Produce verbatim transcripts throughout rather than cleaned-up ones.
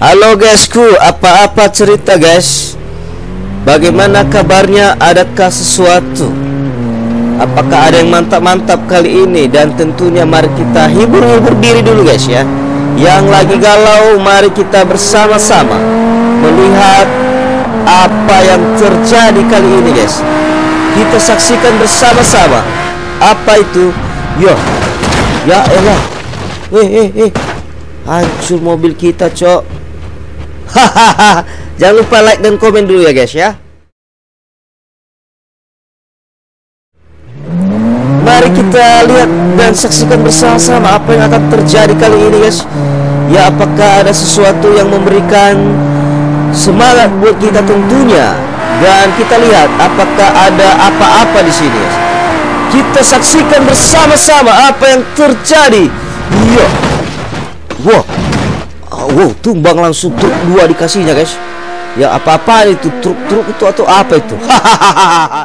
Halo guysku, apa-apa cerita guys? Bagaimana kabarnya? Adakah sesuatu? Apakah ada yang mantap-mantap kali ini? Dan tentunya mari kita hibur-hibur diri dulu guys ya. Yang lagi galau, mari kita bersama-sama melihat apa yang terjadi kali ini guys. Kita saksikan bersama-sama. Apa itu? Yo, ya elah. Eh eh eh hancur mobil kita cok. Hahaha. Jangan lupa like dan komen dulu ya guys ya. Mari kita lihat dan saksikan bersama-sama apa yang akan terjadi kali ini guys. Ya, apakah ada sesuatu yang memberikan semangat buat kita tentunya. Dan kita lihat apakah ada apa-apa di sini guys. Kita saksikan bersama-sama apa yang terjadi. Iya. Wah. Wow, tumbang langsung truk dua dikasihnya guys. Ya, apa-apa itu truk-truk itu atau apa itu? Hahaha.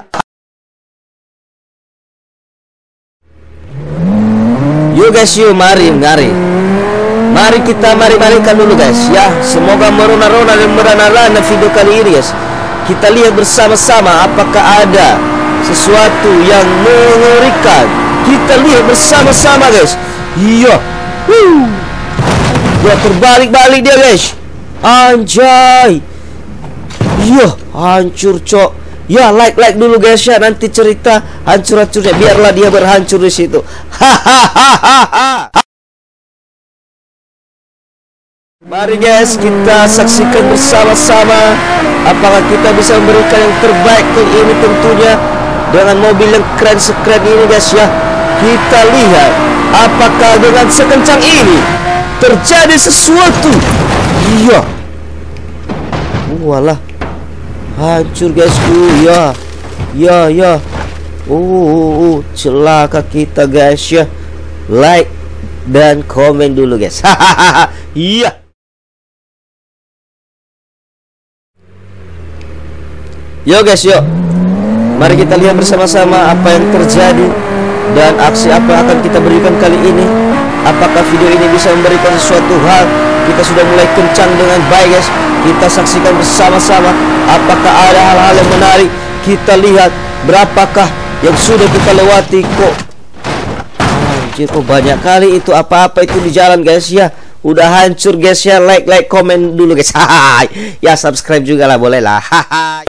Yuk guys, yuk mari, mari. Mari kita mari-marikan dulu guys ya. Semoga merona-rona dan merana-rana video kali ini guys. Kita lihat bersama-sama apakah ada sesuatu yang mengerikan. Kita lihat bersama-sama guys. Iya. Wuh. Dia terbalik-balik dia guys. Anjay. Iya, hancur cok. Ya, like-like dulu guys ya. Nanti cerita hancur-hancurnya. Biarlah dia berhancur di situ. Hahaha. Mari guys, kita saksikan bersama-sama apakah kita bisa memberikan yang terbaik kali ini tentunya dengan mobil yang keren sekeren ini guys ya. Kita lihat apakah dengan sekencang ini terjadi sesuatu. Iya. Walah. Hancur guysku. Ya. Ya ya. Oh, oh, oh, celaka kita guys ya. Like dan komen dulu guys. Hahaha. Iya. Yo guys, yuk. Mari kita lihat bersama-sama apa yang terjadi dan aksi apa yang akan kita berikan kali ini. Apakah video ini bisa memberikan sesuatu hal? Kita sudah mulai kencang dengan baik guys. Kita saksikan bersama-sama apakah ada hal-hal yang menarik. Kita lihat berapakah yang sudah kita lewati. Kok anjir, kok banyak kali itu apa-apa itu di jalan guys ya. Udah hancur guys ya. Like, like, komen dulu guys. Hahaha. Ya, subscribe juga lah, boleh lah. Hahaha.